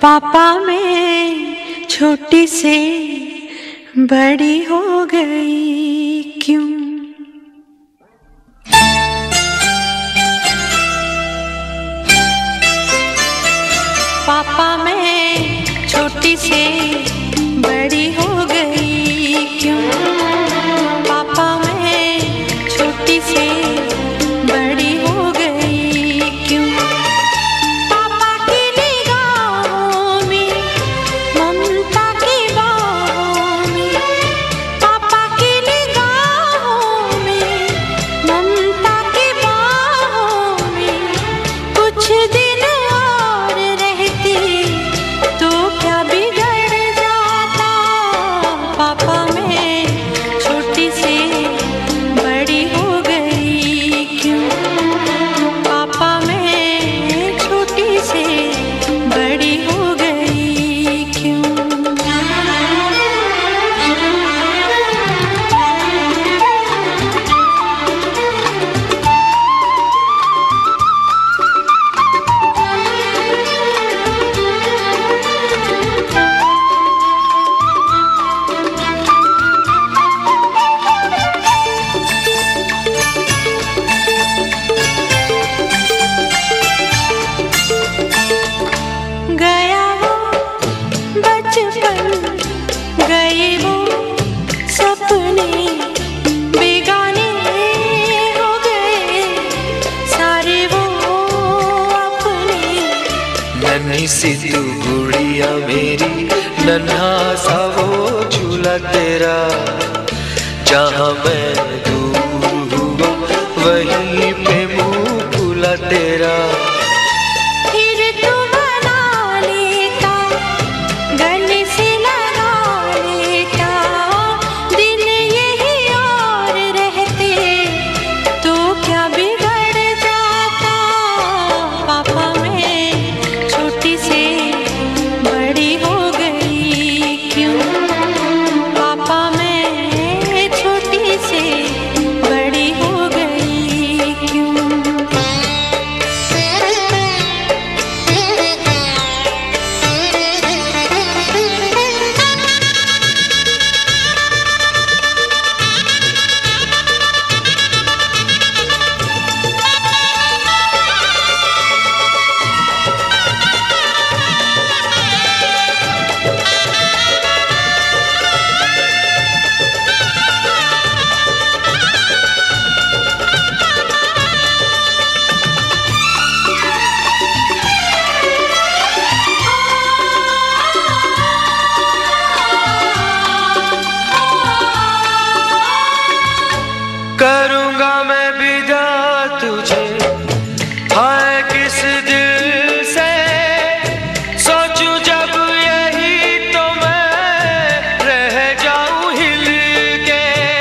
पापा मैं छोटी से बड़ी हो गई क्यों? पापा मैं छोटी से बड़ी हो गई क्यों? पापा मैं छोटी से बड़ी हो गई क्यों? पापा की निगाहों में ममता की बाहों में, पापा की निगाहों में ममता की बाहों में कुछ दिन और रहती तो क्या बिगड़ जाता? पापा मैं छोटी से बड़ी हो गई क्यों? पापा मैं छोटी से बड़ी हो गई क्यों? गया वो बचपन, गए वो सपने, बेगाने हो गए सारे वो अपने। नन्ही सी तू गुड़िया मेरी, नन्हा सा वो झूला तेरा, जहाँ मैं दूर हुआ वहीं पे मुँह खुला तेरा। फिर तू बना लेता, गले से लगा लेता, दिन यही और रहते तो क्या बिगड़ जाता? पापा मैं छोटी से बड़ी हो गई क्यों? पापा मैं छोटी से बड़ी हो गई क्यों? करूँगा मैं विदा तुझे, हाय किस दिल से सोचूं जब यही तो मैं रह जाऊं हिल के।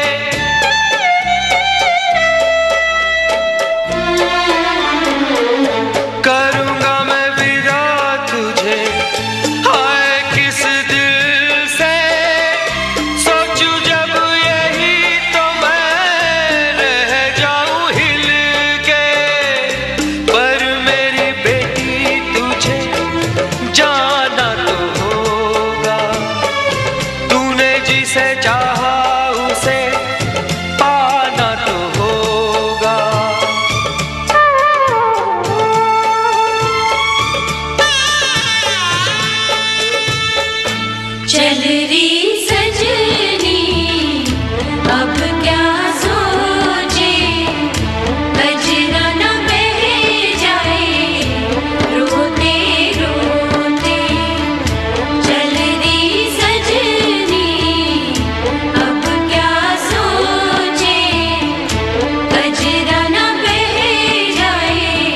करूँगा मैं विदा तुझे, हाय किस दिल से सोचूं जब यही तो मैं रह जाऊं हिल के। पर मेरी बेटी तुझे जाना तो होगा, तूने जिसे चाहा उसे पाना तो होगा। चल री सजनी अब क्या सोचे, कजरा न बह जाए रोते रोते। चल री सजनी अब क्या सोचे, कजरा न बह जाए।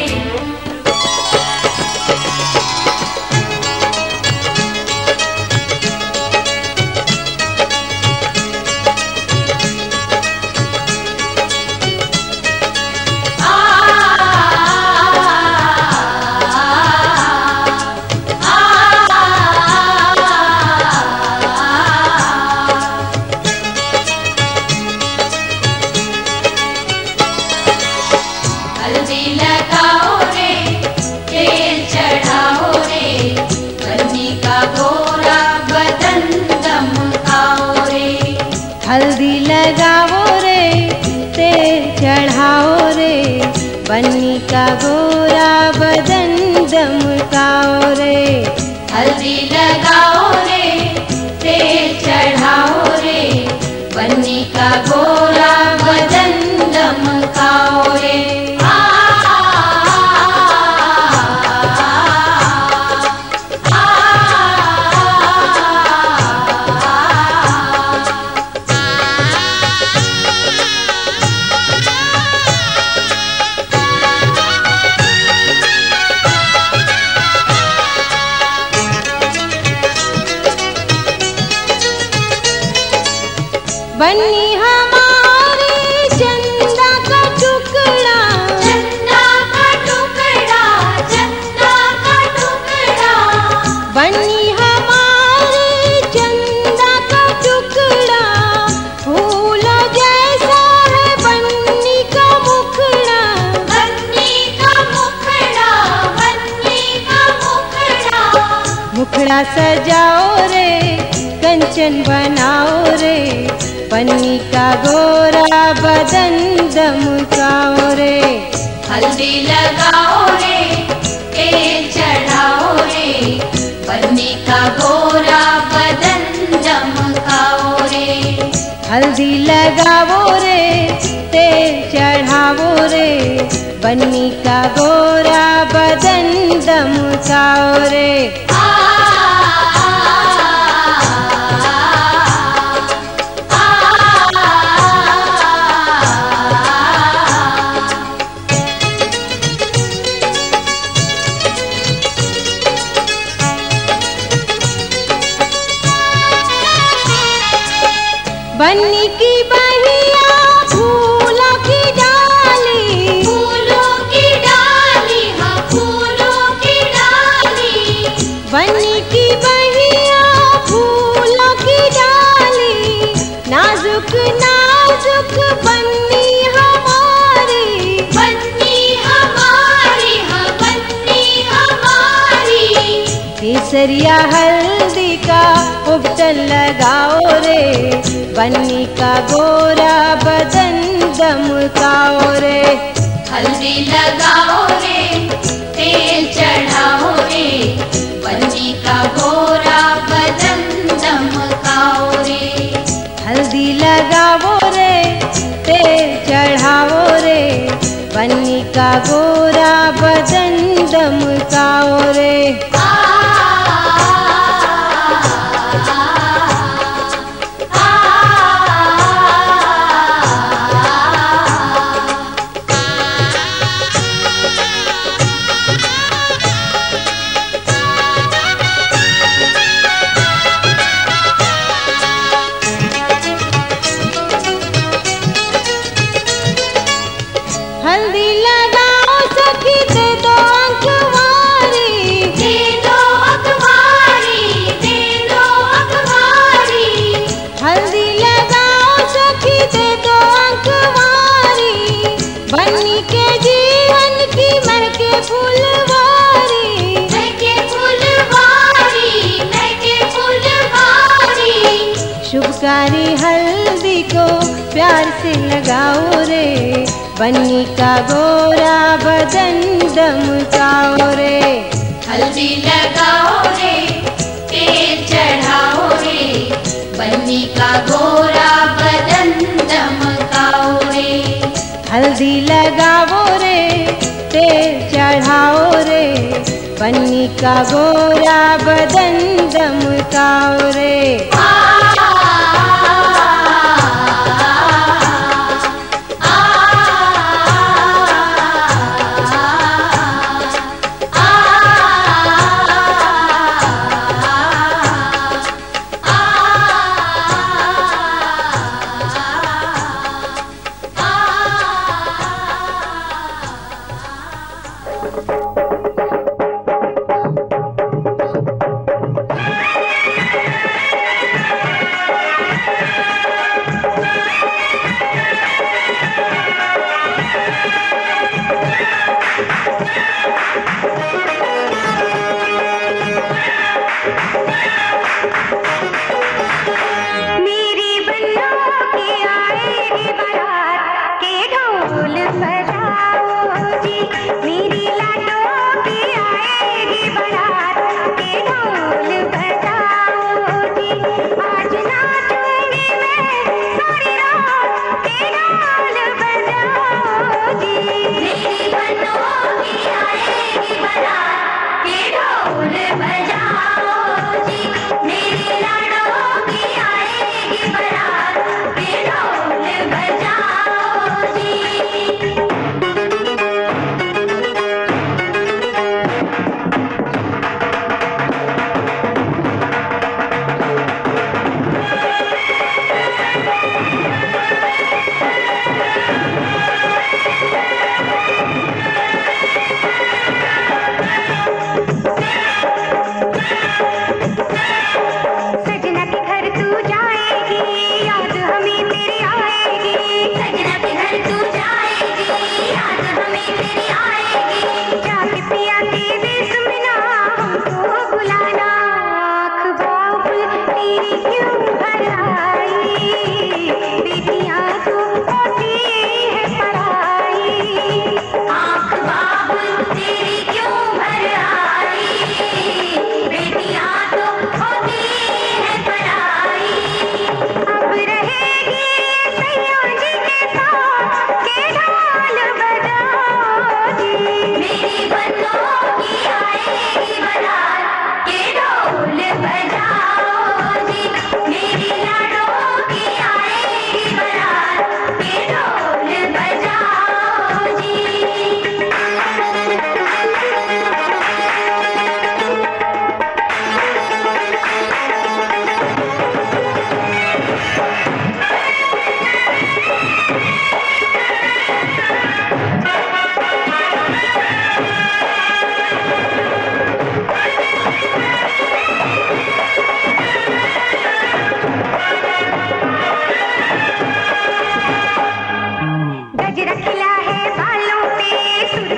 हल्दी लगाओ रे, तेल चढ़ाओ रे, बन्नी चढ़ाओ रे, बन्नी का गोरा बदन दमकाओ रे। हल्दी लगाओ रे, तेल चढ़ाओ रे, बन्नी का गोरा बदन दमकाओ रे। बन्नी हमारी चंदा का टुकड़ा, चंदा का टुकड़ा, चंदा का टुकड़ा। बन्नी हमारी चंदा का टुकड़ा, फूलों जैसा है बन्नी का मुखड़ा। बन्नी का मुखड़ा, बन्नी का मुखड़ा। मुखड़ा सजाओ रे, कंचन बनाओ रे, बन्नी का गोरा बदन दमकाओ रे। हल्दी लगाओ रे, तेल चढ़ाओ रे, बन्नी का गोरा बदन दमकाओ रे। हल्दी लगाओ रे, तेल चढ़ाओ रे, बन्नी का गोरा बदन दमकाओ रे। बन्नी की बहिया फूलों की डाली, फूलों की डाली, हाँ फूलों की डाली। बन्नी की बहिया फूलों की डाली, नाजुक नाजुक बन्नी हमारी। बन्नी हमारी, हाँ बन्नी हमारी। केसरिया हल्दी का उपटन लगाओ रे, बन्नी का गोरा बदन दमकाओ रे। हल्दी लगाओ रे, तेल चढ़ाओ रे, बन्नी का गोरा बदन दमकाओ रे। हल्दी लगाओ रे, तेल चढ़ाओ रे, बन्नी का गोरा बदन दमकाओ रे। हल्दी लगाओ सखी, दे दो अखबारी, दे दो अखबारी, दे दो अखबारी। हल्दी लगाओ सखी, दे दो अखबारी, बन्नी के जीवन की महके फुलवारी। महके फुलवारी, महके फुलवारी। शुभकारी हल्दी को प्यार से लगाओ रे, बन्नी का गोरा बदन दमकाओ रे। हल्दी लगाओ रे, तेल चढ़ाओ रे, बन्नी का गोरा बदन दमकाओ रे। हल्दी लगाओ रे, तेल चढ़ाओ रे, बन्नी का गोरा बदन दमकाओ रे। गजरा खिला है बालों पे,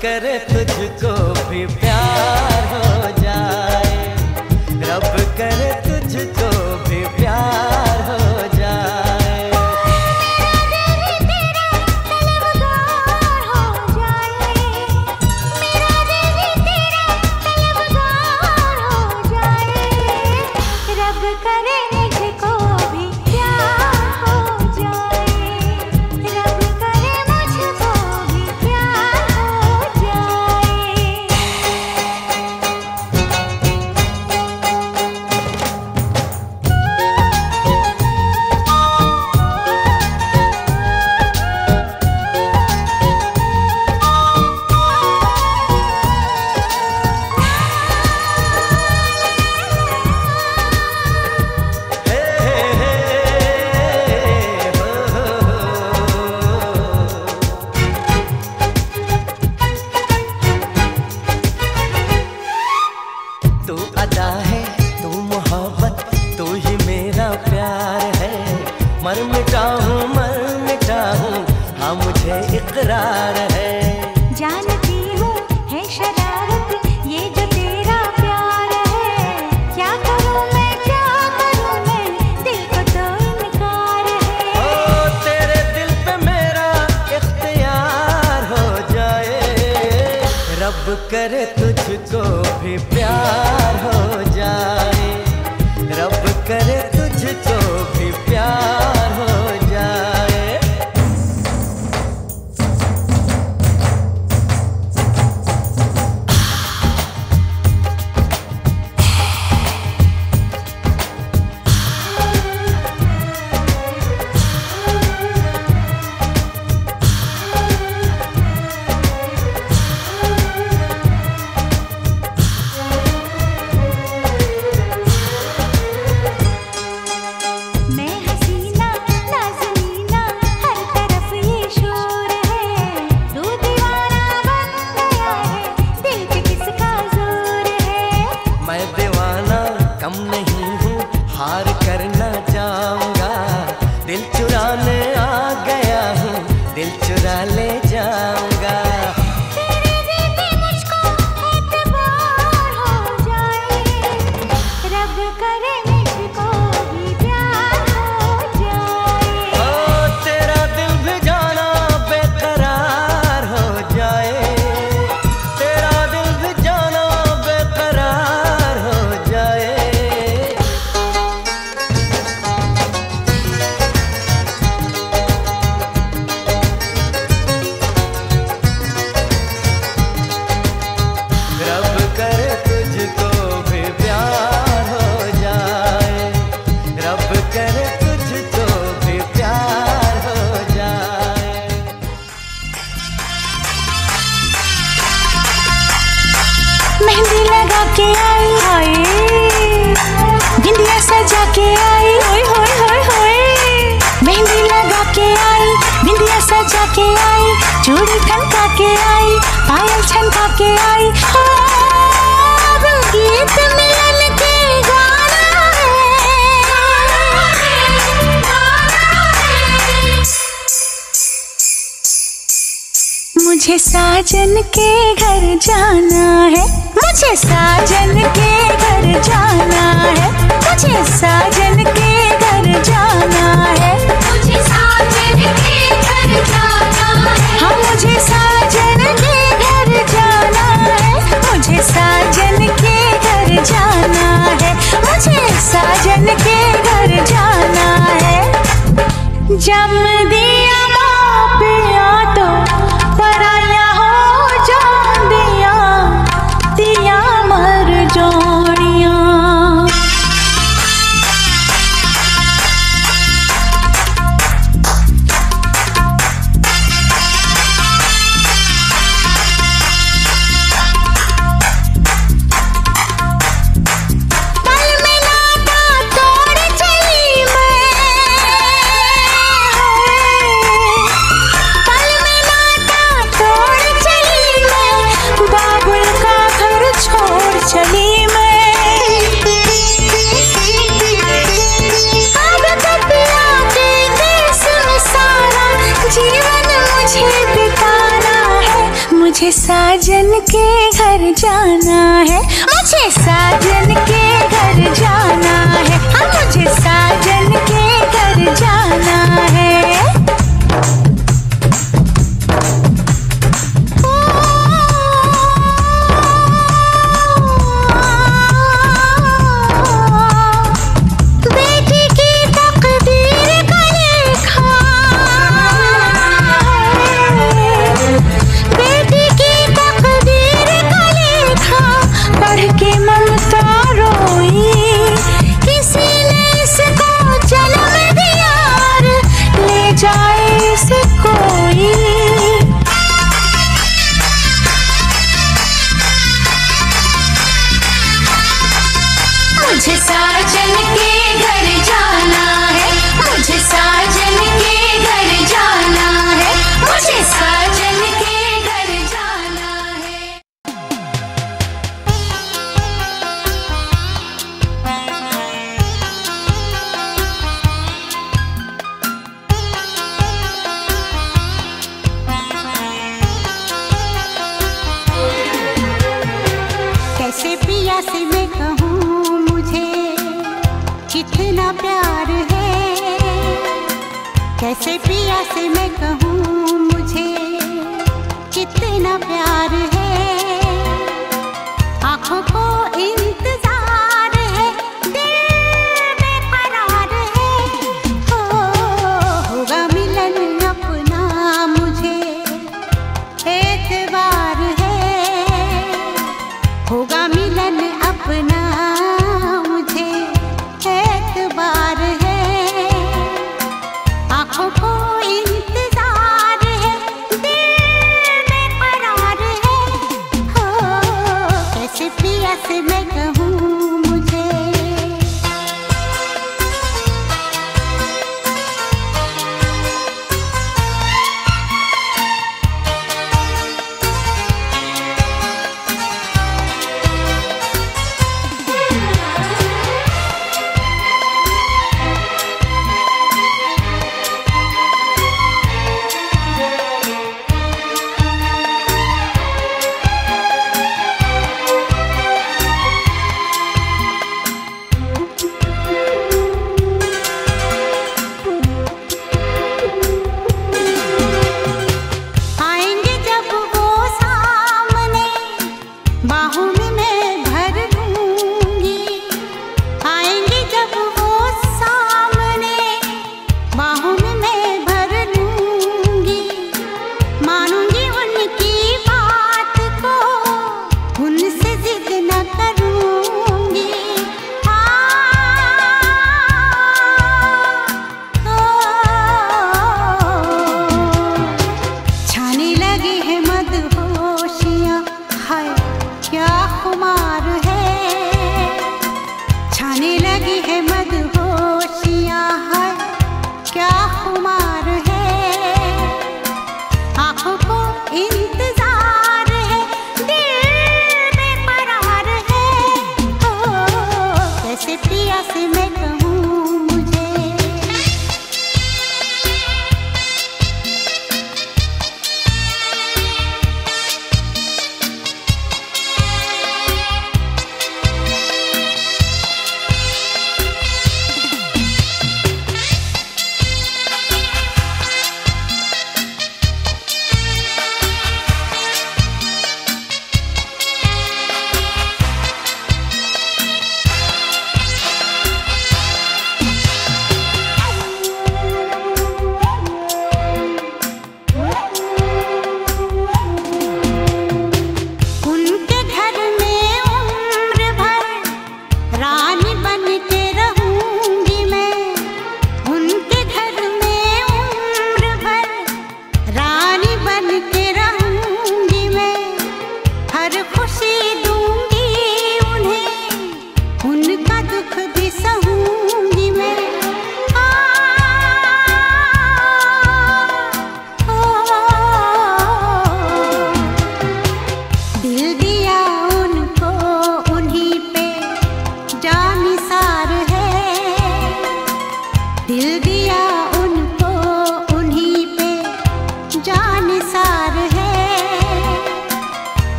करे तुझको भी प्यार हो जाए, रब करे तुझको भी प्यार हो जाए। मेरा दिल भी तेरा तलबगार हो जाए, मेरा दिल भी तेरा तलबगार हो जाए, रब करे मुझको भी प्यार हो जाए, रब करे मुझको भी प्यार हो जाए। तू अदा है, तू मोहब्बत, तू ही मेरा प्यार है। मर मिटा हूँ हाँ मुझे इकरार है। जानती हूँ है शरारत ये जो तेरा प्यार है, क्या करूँ मैं दिल को तो इनकार है। ओ तेरे दिल पे मेरा इख्तियार हो जाए, रब करे तुझको भी प्यार हो जाए, रब करे तुझको भी प्यार हो जाए। मैं हसीना नाज़नीना हर तरफ ये शोर है, तू दीवाना बन गया है दिल पे किसका जोर है। मैं दीवाना कम नहीं हूँ, हार करना चाहूँगा, दिल चुराने आ गया हूँ, दिल चुरा ले जाऊँगा। तेरे दिल पे मुझको एतबार हो जाए, रब करे मुझको भी प्यार हो जाए। ओ तेरा दिल भी जाना बेकरार हो जाए, तेरा दिल भी जाना बेकरार हो जाए। रब करे तुझको भी प्यार हो जाए, रब करे तुझको भी प्यार हो जाए। मेहंदी लगा के आई हाय, बिंदिया सजा के आई होय होय होय होय। मेहंदी लगा के आई, बिंदिया सजा के आई, चूड़ी खनका के आई, पायल छनका के आई। हो अब गीत मिलन के गाना है, मुझे साजन के घर जाना है, मुझे साजन के घर जाना है, मुझे साजन के घर जाना है, मुझे साजन के घर जाना है। हाँ मुझे साजन के घर जाना है, मुझे साजन के घर जाना है, मुझे साजन के घर जाना है। जम दिया माँ पिया तो पराया हो जांदिया, दिया मर जोड़िया। मुझे साजन के घर जाना है, मुझे साजन के घर जाना है, हाँ मुझे साजन के घर जाना है। मुझे साजन के घर जाना है, मुझे साजन के घर जाना है, मुझे साजन के घर जाना है। कैसे पिया से मैं कहूँ कितना प्यार है, कैसे पिया से मैं कहूँ मुझे कितना प्यार है। आँखों को इंतजार है, दिल बेकरार है, होगा मिलन अपना मुझे एतबार है, होगा मिलन अपना से मैं कहूँ मुझे।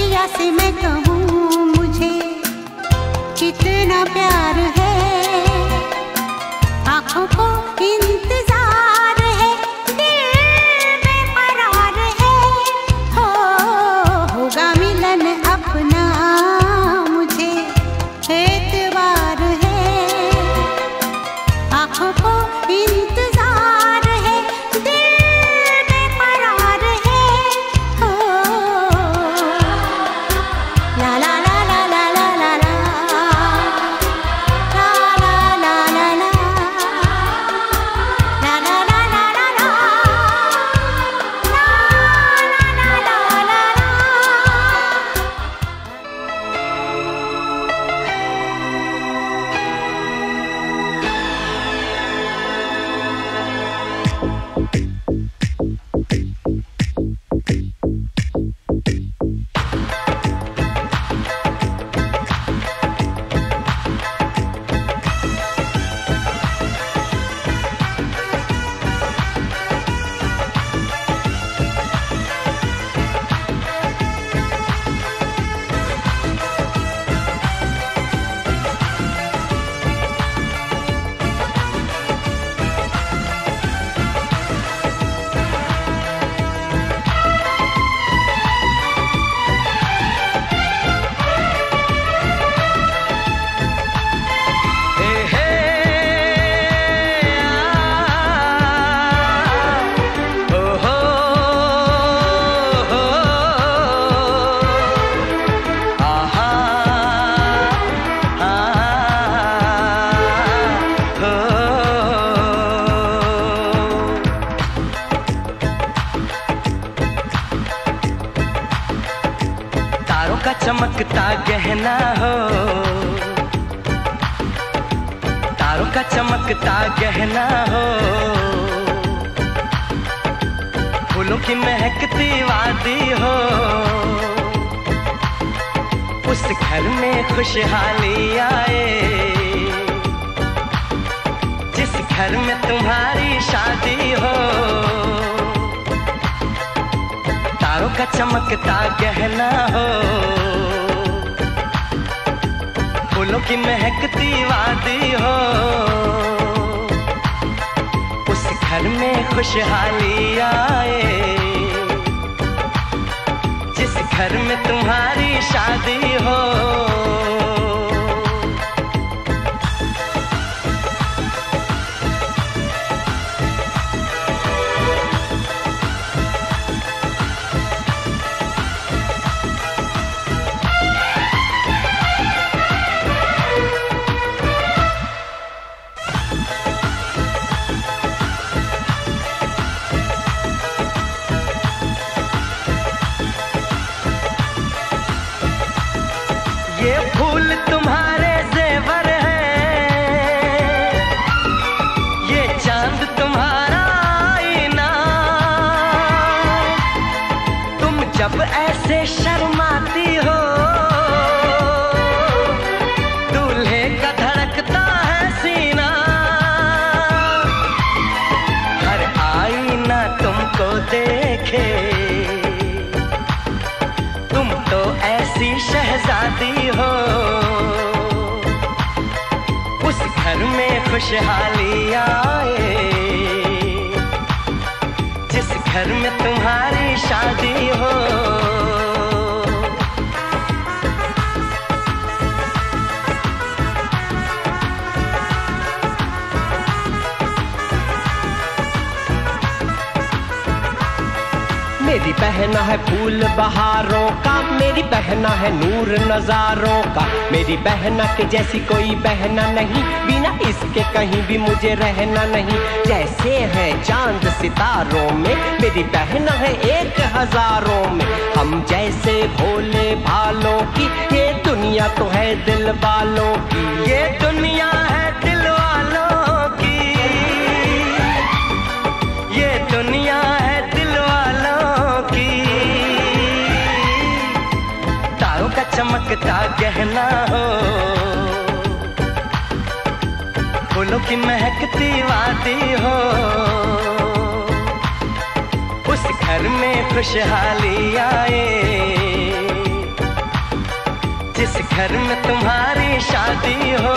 पिया से मैं कहूँ मुझे कितना प्यार है, आँखों को इंतजार है, दिल बेकरार है, होगा मिलन अपना मुझे एतबार है, आँखों को इंतजार है, दिल बेकरार है, ला ला ला ला ला ला ला ला चमकता गहना हो, तारों का चमकता गहना हो, फूलों की महकती वादी हो, उस घर में खुशहाली आए, जिस घर में तुम्हारी शादी हो, तारों का चमकता गहना हो, फूलों की महकती वादी हो, उस घर में खुशहाली आए, जिस घर में तुम्हारी शादी हो। ये फूल तुम्हारे जेवर हैं, ये चांद तुम्हारा आईना, तुम जब ऐसे शर्माती हो, दूल्हे का धड़कता है सीना, हर आईना तुमको देखे, तुम तो ऐसी शहजादी हो, उस घर में खुशहाली आए, जिस घर में तुम्हारी शादी हो। मेरी बहना है फूल बहारों का, मेरी बहना है नूर नजारों का, मेरी बहना के जैसी कोई बहना नहीं, बिना इसके कहीं भी मुझे रहना नहीं। जैसे है चांद सितारों में, मेरी बहना है 1000 में, हम जैसे भोले भालों की, ये दुनिया तो है दिल वालों की, ये दुनिया है दिल वालों की, ये दुनिया है दिल वालों की। तारों का चमकता गहना हो, फूलों की महकती वादी हो, उस घर में खुशहाली आए, जिस घर में तुम्हारी शादी हो।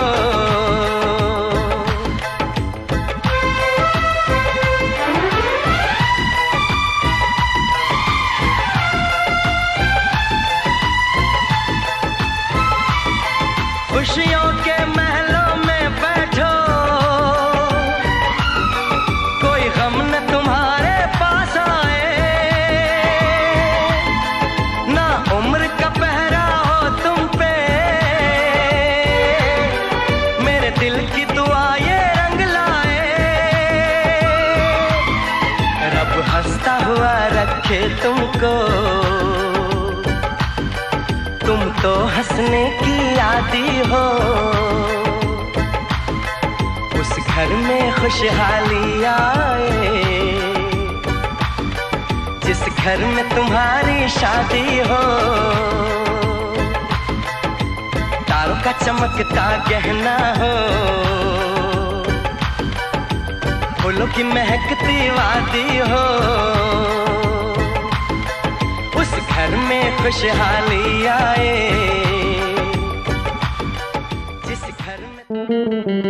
खुशियों के महलों में बैठो, कोई गम न तुम्हारे पास आए, ना उम्र का पहरा हो तुम पे, मेरे दिल की दुआ ये रंग लाए। रब हंसता हुआ रखे तुमको, तुम तो हंसने की आदी हो। उस घर में खुशहाली आए, जिस घर में तुम्हारी शादी हो। तारों का चमकता गहना हो, फूलों की महकती वादी हो। उस घर में खुशहाली आए, जिस घर में।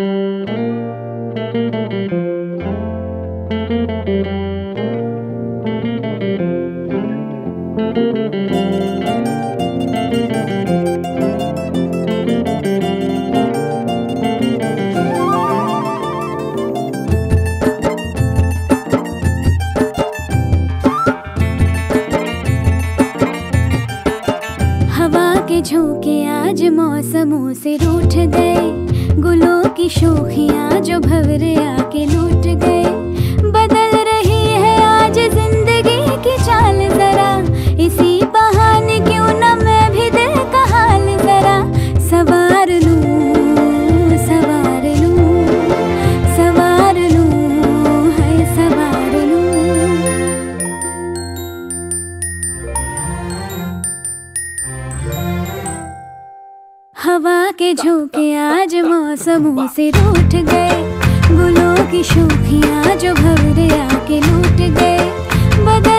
झोंके आज मौसमों से रूठ गए, गुलों की शोखियाँ जो भंवरे आके लूट गए। बदल रही है आज जिंदगी की चाल जरा, इसी बहाने क्यों न मैं भी दिल का हाल जरा सवार लूं, सवार लूं, सवार लूं, है सवार लूं। हवा के झोंके आज मौसमों से रूठ गए, गुलों की शोखियाँ जो भंवरे आके लूट गए।